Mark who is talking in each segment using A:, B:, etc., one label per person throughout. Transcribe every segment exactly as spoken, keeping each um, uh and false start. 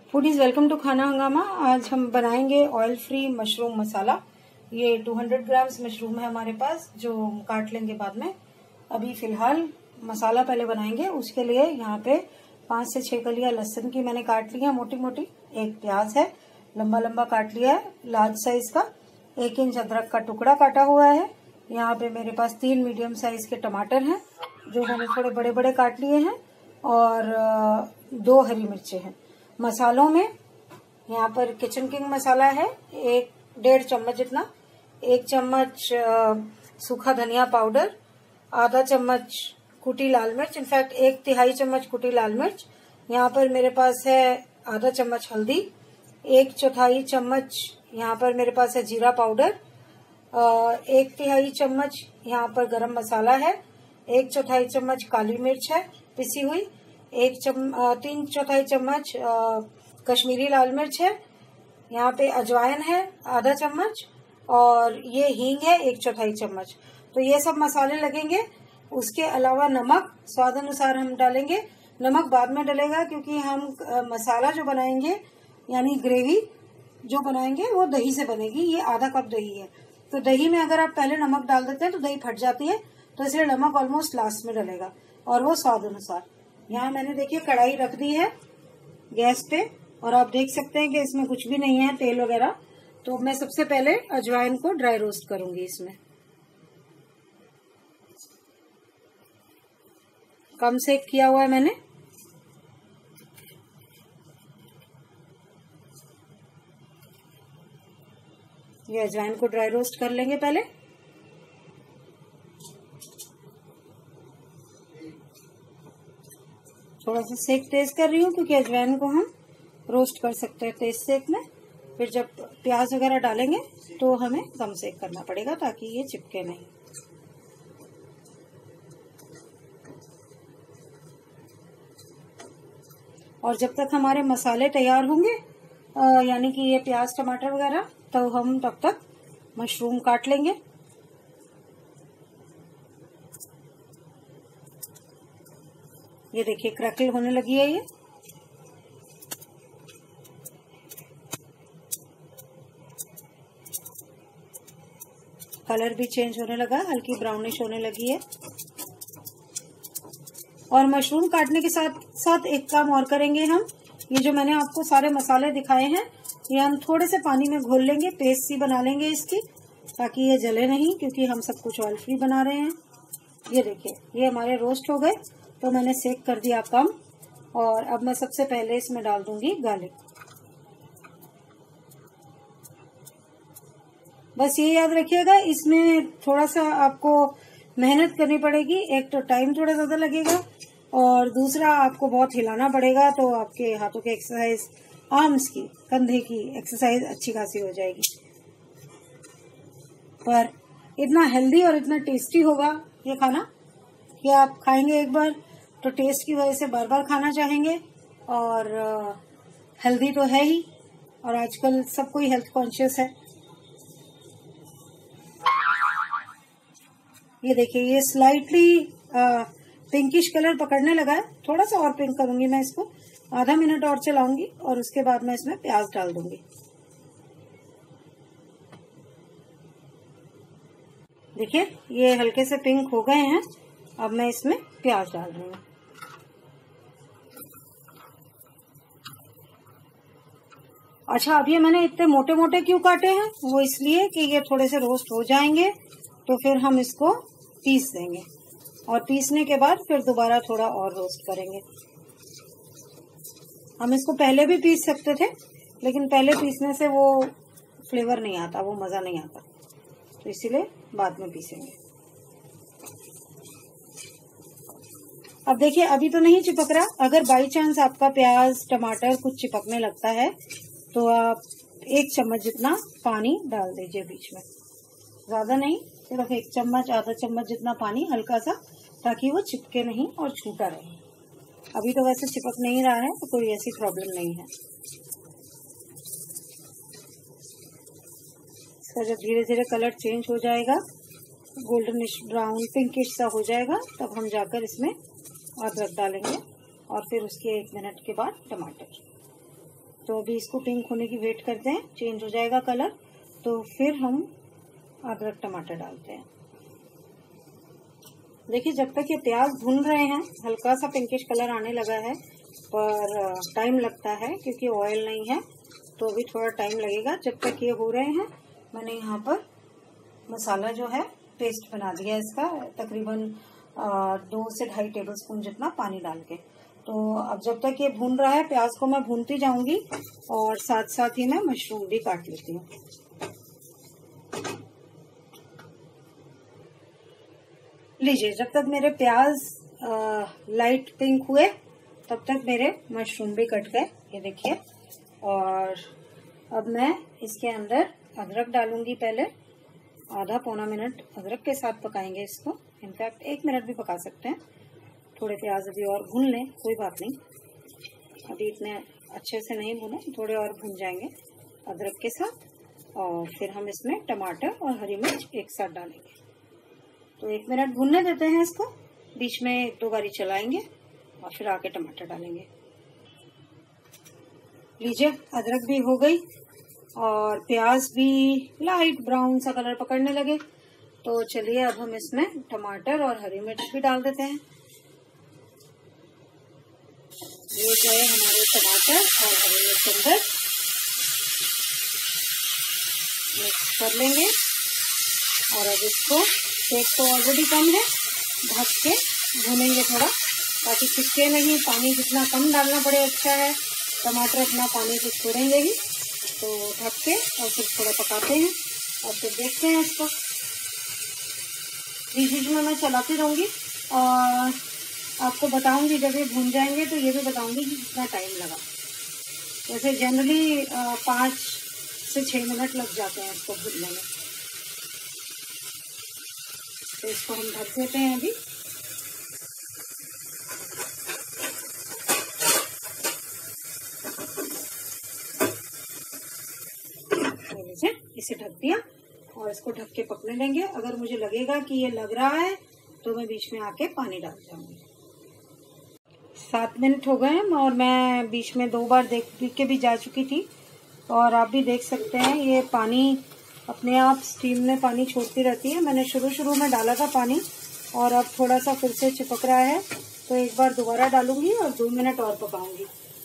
A: Foodies welcome to खाना हंगामा। आज हम बनाएंगे ऑयल फ्री मशरूम मसाला। ये दो सौ ग्राम्स मशरूम है हमारे पास, जो काट लेंगे बाद में। अभी फिलहाल मसाला पहले बनाएंगे। उसके लिए यहाँ पे पांच से छह कलियां लहसुन की मैंने काट ली है मोटी मोटी। एक प्याज है लंबा लंबा काट लिया है लार्ज साइज का। एक इंच अदरक का टुकड़ा काटा हुआ है। यहाँ पे मेरे पास तीन मीडियम साइज के टमाटर हैं जो मैंने थोड़े बड़े बड़े काट लिए हैं, और दो हरी मिर्चें हैं। मसालों में यहाँ पर किचन किंग मसाला है एक डेढ़ चम्मच जितना, एक चम्मच सूखा धनिया पाउडर, आधा चम्मच कुटी लाल मिर्च, इनफैक्ट एक तिहाई चम्मच कुटी लाल मिर्च। यहाँ पर मेरे पास है आधा चम्मच हल्दी, एक चौथाई चम्मच यहाँ पर मेरे पास है जीरा पाउडर, एक तिहाई चम्मच यहाँ पर गरम मसाला है, एक चौथाई चम्मच काली मिर्च है पिसी हुई, एक चम तीन चौथाई चम्मच कश्मीरी लाल मिर्च है, यहाँ पे अजवाइन है आधा चम्मच, और ये हींग है एक चौथाई चम्मच। तो ये सब मसाले लगेंगे। उसके अलावा नमक स्वाद अनुसार हम डालेंगे। नमक बाद में डलेगा क्योंकि हम मसाला जो बनाएंगे यानी ग्रेवी जो बनाएंगे वो दही से बनेगी। ये आधा कप दही है, तो दही में अगर आप पहले नमक डाल देते हैं तो दही फट जाती है, तो इसलिए नमक ऑलमोस्ट लास्ट में डलेगा, और वो स्वाद अनुसार। यहाँ मैंने देखिए कढ़ाई रख दी है गैस पे, और आप देख सकते हैं कि इसमें कुछ भी नहीं है तेल वगैरह। तो मैं सबसे पहले अजवाइन को ड्राई रोस्ट करूंगी। इसमें कम सेक किया हुआ है मैंने। ये अजवाइन को ड्राई रोस्ट कर लेंगे पहले। थोड़ा सा सेक तेज कर रही हूँ क्योंकि अजवाइन को हम रोस्ट कर सकते हैं तेज सेक में। फिर जब प्याज वगैरह डालेंगे तो हमें कम सेक करना पड़ेगा ताकि ये चिपके नहीं। और जब तक हमारे मसाले तैयार होंगे, यानी कि ये प्याज टमाटर वगैरह, तो हम तब तक मशरूम काट लेंगे। ये देखिए क्रैकल होने लगी है ये। कलर भी चेंज होने लगा, हल्की ब्राउनिश होने लगी है। और मशरूम काटने के साथ साथ एक काम और करेंगे हम। ये जो मैंने आपको सारे मसाले दिखाए हैं, ये हम थोड़े से पानी में घोल लेंगे, पेस्ट सी बना लेंगे इसकी, ताकि ये जले नहीं, क्योंकि हम सब कुछ ऑयल फ्री बना रहे हैं। ये देखिए ये हमारे रोस्ट हो गए, तो मैंने सेक कर दिया कम। और अब मैं सबसे पहले इसमें डाल दूंगी गार्लिक। बस ये याद रखिएगा, इसमें थोड़ा सा आपको मेहनत करनी पड़ेगी। एक तो टाइम थोड़ा ज्यादा लगेगा, और दूसरा आपको बहुत हिलाना पड़ेगा, तो आपके हाथों की एक्सरसाइज, आर्म्स की, कंधे की एक्सरसाइज अच्छी खासी हो जाएगी। पर इतना हेल्दी और इतना टेस्टी होगा ये खाना कि आप खाएंगे एक बार तो टेस्ट की वजह से बार बार खाना चाहेंगे। और हेल्दी तो है ही, और आजकल सब कोई हेल्थ कॉन्शियस है। ये देखिए ये स्लाइटली पिंकिश कलर पकड़ने लगा है। थोड़ा सा और पिंक करूंगी मैं इसको, आधा मिनट और चलाऊंगी, और उसके बाद मैं इसमें प्याज डाल दूंगी। देखिए ये हल्के से पिंक हो गए हैं। अब मैं इसमें प्याज डाल रही हूँ। अच्छा, अब ये मैंने इतने मोटे मोटे क्यों काटे हैं? वो इसलिए कि ये थोड़े से रोस्ट हो जाएंगे, तो फिर हम इसको पीस देंगे, और पीसने के बाद फिर दोबारा थोड़ा और रोस्ट करेंगे। हम इसको पहले भी पीस सकते थे, लेकिन पहले पीसने से वो फ्लेवर नहीं आता, वो मजा नहीं आता, तो इसीलिए बाद में पीसेंगे। अब देखिए अभी तो नहीं चिपक रहा। अगर बाई चांस आपका प्याज टमाटर कुछ चिपकने लगता है तो आप एक चम्मच जितना पानी डाल दीजिए बीच में, ज्यादा नहीं, सिर्फ एक चम्मच आधा चम्मच जितना पानी, हल्का सा, ताकि वो चिपके नहीं और छूटा रहे। अभी तो वैसे चिपक नहीं रहा है, तो कोई ऐसी प्रॉब्लम नहीं है। इसका जब धीरे धीरे कलर चेंज हो जाएगा, गोल्डनिश ब्राउन पिंकिश सा हो जाएगा, तब हम जाकर इसमें अदरक डालेंगे, और फिर उसके एक मिनट के बाद टमाटर। तो अभी इसको पिंक होने की वेट करते हैं, चेंज हो जाएगा कलर तो फिर हम अदरक टमाटर डालते हैं। देखिए जब तक ये प्याज भून रहे हैं हल्का सा पिंकिश कलर आने लगा है, पर टाइम लगता है क्योंकि ऑयल नहीं है, तो अभी थोड़ा टाइम लगेगा। जब तक ये हो रहे हैं मैंने यहाँ पर मसाला जो है पेस्ट बना दिया इसका, तकरीबन दो से ढाई टेबल स्पून जितना पानी डाल के। तो अब जब तक ये भून रहा है प्याज को मैं भूनती जाऊंगी और साथ साथ ही मैं मशरूम भी काट लेती हूँ। लीजिए जब तक मेरे प्याज आ, लाइट पिंक हुए तब तक मेरे मशरूम भी कट गए, ये देखिए। और अब मैं इसके अंदर अदरक डालूंगी, पहले आधा पौना मिनट अदरक के साथ पकाएंगे इसको, इनफैक्ट एक मिनट भी पका सकते हैं। थोड़े प्याज अभी और भून लें, कोई बात नहीं, अभी इतने अच्छे से नहीं भुने, थोड़े और भून जाएंगे अदरक के साथ। और फिर हम इसमें टमाटर और हरी मिर्च एक साथ डालेंगे। तो एक मिनट भूनने देते हैं इसको, बीच में एक दो बारी चलाएंगे और फिर आके टमाटर डालेंगे। लीजिए अदरक भी हो गई और प्याज भी लाइट ब्राउन सा कलर पकड़ने लगे, तो चलिए अब हम इसमें टमाटर और हरी मिर्च भी डाल देते हैं। ये जो है हमारे टमाटर और हरी मिर्च अंदर मिक्स कर लेंगे और अब इसको, तेज तो ऑलरेडी कम है, ढक के भूनेंगे थोड़ा ताकि चिपके नहीं। पानी जितना कम डालना पड़े अच्छा है, टमाटर अपना पानी तो छोड़ेंगे ही, तो ढक के और फिर थोड़ा पकाते हैं और फिर देखते हैं इसको। बीच बीच में मैं चलाती रहूंगी और आपको बताऊंगी जब ये भून जाएंगे, तो ये भी बताऊंगी कि कितना टाइम लगा। वैसे जनरली पाँच से छः मिनट लग जाते हैं इसको भूनने में। तो इसको हम ढक देते हैं अभी। इसे ढक दिया और इसको ढक के पकने देंगे। अगर मुझे लगेगा कि ये लग रहा है तो मैं बीच में आके पानी डाल जाऊंगी। सात मिनट हो गए और मैं बीच में दो बार देख के भी जा चुकी थी और आप भी देख सकते हैं ये पानी अपने आप स्टीम में पानी छोड़ती रहती है। मैंने शुरू शुरू में डाला था पानी और अब थोड़ा सा फिर से चिपक रहा है, तो एक बार दोबारा डालूंगी और दो मिनट और पकाऊंगी।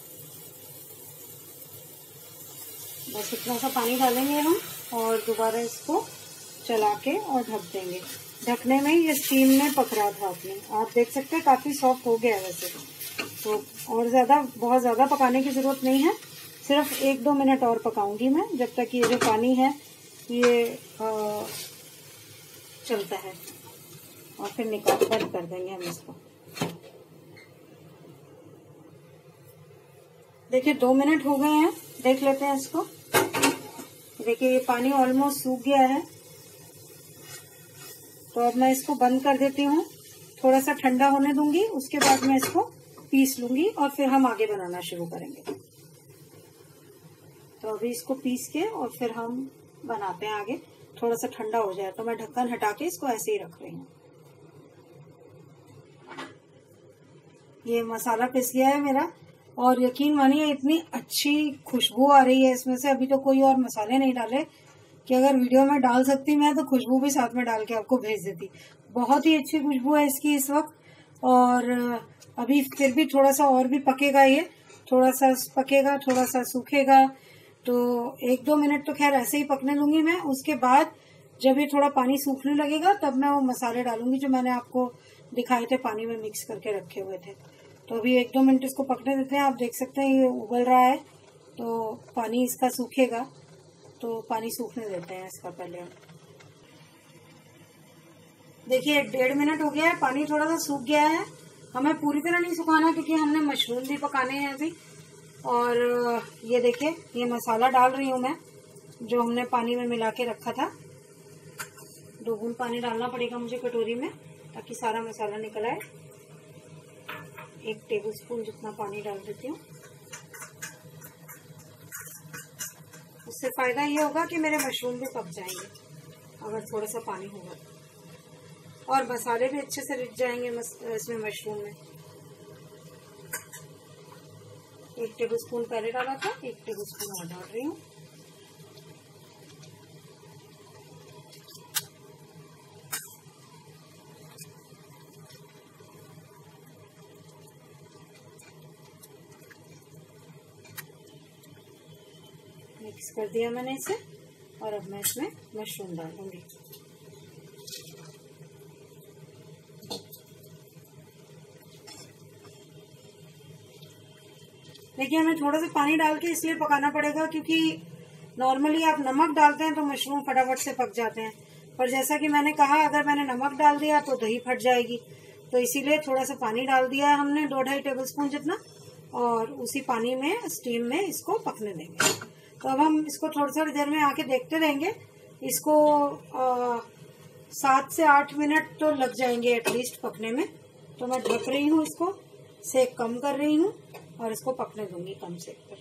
A: बस इतना सा पानी डालेंगे हम और दोबारा इसको चला के और ढक देंगे। ढकने में ये स्टीम में पक रहा था अपने, आप देख सकते हैं काफी सॉफ्ट हो गया है वैसे तो। और ज्यादा बहुत ज्यादा पकाने की जरूरत नहीं है, सिर्फ एक दो मिनट और पकाऊंगी मैं, जब तक ये जो पानी है ये आ, चलता है। और फिर निकाल बंद कर देंगे हम इसको। देखिए दो मिनट हो गए हैं, देख लेते हैं इसको। देखिए ये पानी ऑलमोस्ट सूख गया है, तो अब मैं इसको बंद कर देती हूँ। थोड़ा सा ठंडा होने दूंगी, उसके बाद मैं इसको पीस लूंगी और फिर हम आगे बनाना शुरू करेंगे। तो अभी इसको पीस के और फिर हम बनाते हैं आगे। थोड़ा सा ठंडा हो जाए तो मैं ढक्कन हटा के इसको ऐसे ही रख रही हूँ। ये मसाला पिस गया है मेरा और यकीन मानिए इतनी अच्छी खुशबू आ रही है इसमें से। अभी तो कोई और मसाले नहीं डाले कि अगर वीडियो में डाल सकती मैं तो खुशबू भी साथ में डाल के आपको भेज देती। बहुत ही अच्छी खुशबू है इसकी इस वक्त। और अभी फिर भी थोड़ा सा और भी पकेगा, ये थोड़ा सा पकेगा, थोड़ा सा सूखेगा, तो एक दो मिनट तो खैर ऐसे ही पकने दूंगी मैं। उसके बाद जब ये थोड़ा पानी सूखने लगेगा तब मैं वो मसाले डालूंगी जो मैंने आपको दिखाए थे, पानी में मिक्स करके रखे हुए थे। तो अभी एक दो मिनट इसको पकने देते हैं। आप देख सकते हैं ये उबल रहा है, तो पानी इसका सूखेगा, तो पानी सूखने देते हैं इसका पहले। देखिए डेढ़ मिनट हो गया है, पानी थोड़ा सा सूख गया है। हमें पूरी तरह नहीं सुखाना क्योंकि हमने मशरूम भी पकाने हैं अभी। और ये देखिए ये मसाला डाल रही हूँ मैं जो हमने पानी में मिला के रखा था। दो बूंद पानी डालना पड़ेगा मुझे कटोरी में ताकि सारा मसाला निकल आए। एक टेबलस्पून जितना पानी डाल देती हूँ। उससे फायदा ये होगा कि मेरे मशरूम भी पक जाएंगे अगर थोड़ा सा पानी होगा, और मसाले भी अच्छे से रिच जाएंगे इसमें मशरूम में। एक टेबलस्पून पहले डाला था, एक टेबलस्पून और डाल रही हूँ। मिक्स कर दिया मैंने इसे और अब मैं इसमें मशरूम डाल दूंगी। देखिए हमें थोड़ा सा पानी डाल के इसलिए पकाना पड़ेगा क्योंकि नॉर्मली आप नमक डालते हैं तो मशरूम फटाफट से पक जाते हैं, पर जैसा कि मैंने कहा अगर मैंने नमक डाल दिया तो दही फट जाएगी, तो इसीलिए थोड़ा सा पानी डाल दिया है हमने, दो ढाई टेबल स्पून जितना, और उसी पानी में स्टीम में इसको पकने देंगे। तो अब हम इसको थोड़ी थोड़ी देर में आके देखते रहेंगे। इसको आ, सात से आठ मिनट तो लग जाएंगे एटलीस्ट पकने में। तो मैं ढक रही हूँ, इसको सेक कम कर रही हूँ और इसको पकने दूंगी कम सेक पर।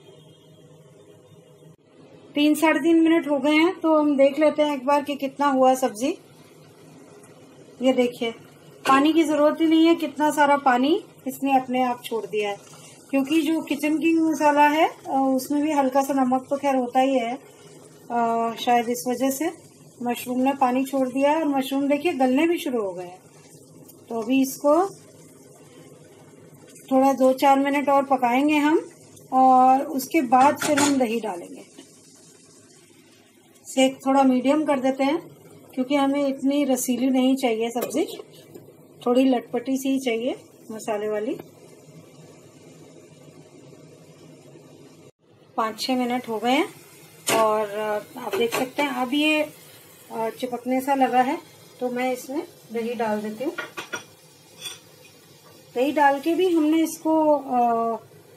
A: तीन साढ़े तीन मिनट हो गए हैं, तो हम देख लेते हैं एक बार कि कितना हुआ सब्जी। ये देखिए पानी की जरूरत ही नहीं है, कितना सारा पानी इसने अपने आप छोड़ दिया है, क्योंकि जो किचन किंग मसाला है उसमें भी हल्का सा नमक तो खैर होता ही है, आ, शायद इस वजह से मशरूम ने पानी छोड़ दिया है और मशरूम देखिए गलने भी शुरू हो गए हैं। तो अभी इसको थोड़ा दो चार मिनट और पकाएंगे हम, और उसके बाद फिर हम दही डालेंगे। सेक थोड़ा मीडियम कर देते हैं क्योंकि हमें इतनी रसीली नहीं चाहिए सब्जी, थोड़ी लटपटी सी ही चाहिए मसाले वाली। पाँच छः मिनट हो गए हैं और आप देख सकते हैं अब ये चिपकने सा लगा है, तो मैं इसमें दही डाल देती हूँ। दही डाल के भी हमने इसको आ,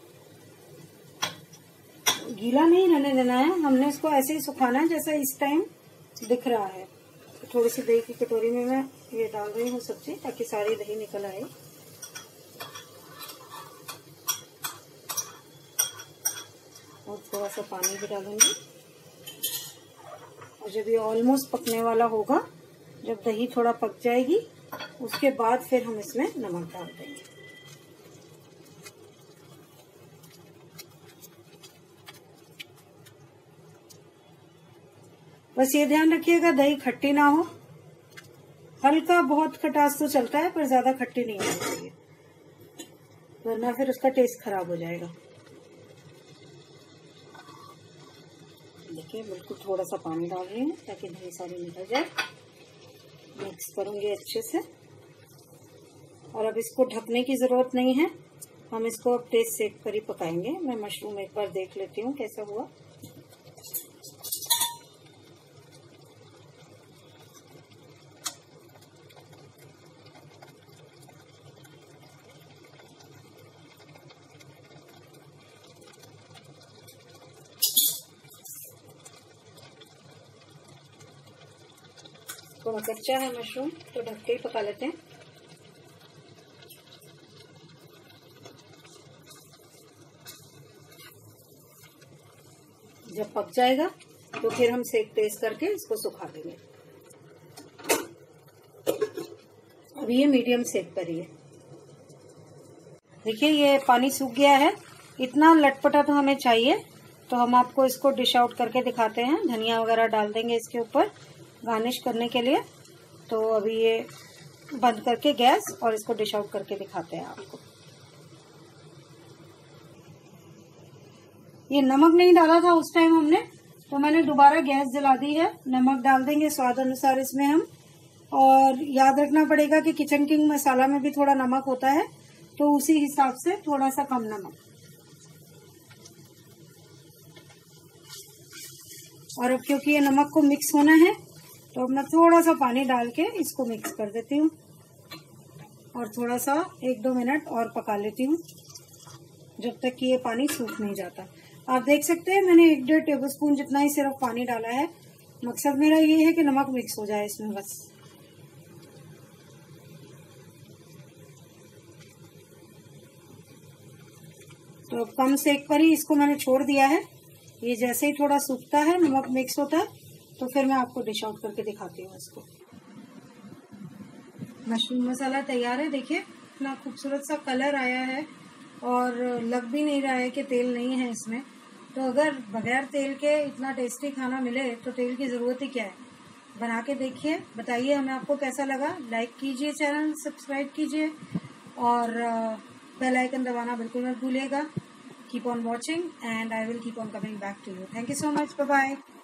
A: गीला नहीं रहने देना है, हमने इसको ऐसे ही सुखाना है जैसा इस टाइम दिख रहा है। तो थोड़ी सी दही की कटोरी में मैं ये डाल रही हूँ सब्जी, ताकि सारी दही निकल आए। और थोड़ा सा पानी भी डालूंगी, और जब ये ऑलमोस्ट पकने वाला होगा, जब दही थोड़ा पक जाएगी, उसके बाद फिर हम इसमें नमक डाल देंगे। बस ये ध्यान रखिएगा दही खट्टी ना हो, हल्का बहुत खटास तो चलता है पर ज्यादा खट्टी नहीं होनी चाहिए, वरना फिर उसका टेस्ट खराब हो जाएगा। देखिए बिल्कुल थोड़ा सा पानी डाल रही हूँ ताकि दही सारी निकल जाए। मिक्स करूंगी अच्छे से, और अब इसको ढकने की जरूरत नहीं है, हम इसको अब तेज सेक पर ही पकाएंगे। मैं मशरूम एक बार देख लेती हूँ कैसा हुआ। थोड़ा कच्चा है मशरूम, तो ढक के ही पका लेते हैं। जब पक जाएगा तो फिर हम सेक तेज करके इसको सुखा देंगे। अब ये मीडियम सेक पर ही है। देखिए ये पानी सूख गया है, इतना लटपटा तो हमें चाहिए, तो हम आपको इसको डिश आउट करके दिखाते हैं। धनिया वगैरह डाल देंगे इसके ऊपर गार्निश करने के लिए। तो अभी ये बंद करके गैस, और इसको डिश आउट करके दिखाते हैं आपको। ये नमक नहीं डाला था उस टाइम हमने, तो मैंने दोबारा गैस जला दी है। नमक डाल देंगे स्वाद अनुसार इसमें हम, और याद रखना पड़ेगा कि किचन किंग मसाला में भी थोड़ा नमक होता है, तो उसी हिसाब से थोड़ा सा कम नमक। और अब क्योंकि ये नमक को मिक्स होना है, तो अब मैं थोड़ा सा पानी डाल के इसको मिक्स कर देती हूँ, और थोड़ा सा एक दो मिनट और पका लेती हूँ जब तक कि ये पानी सूख नहीं जाता। आप देख सकते हैं मैंने एक डेढ़ टेबल स्पून जितना ही सिर्फ पानी डाला है। मकसद मेरा ये है कि नमक मिक्स हो जाए इसमें बस। तो अब कम सेक पर ही इसको मैंने छोड़ दिया है। ये जैसे ही थोड़ा सूखता है, नमक मिक्स होता है, तो फिर मैं आपको डिश आउट करके दिखाती हूँ इसको। मशरूम मसाला तैयार है। देखिए इतना खूबसूरत सा कलर आया है, और लग भी नहीं रहा है कि तेल नहीं है इसमें। तो अगर बगैर तेल के इतना टेस्टी खाना मिले तो तेल की ज़रूरत ही क्या है। बना के देखिए, बताइए हमें आपको कैसा लगा। लाइक कीजिए, चैनल सब्सक्राइब कीजिए और बेल आइकन दबाना बिल्कुल मत भूलिएगा। Keep on watching and I will keep on coming back to you. Thank you so much, bye bye.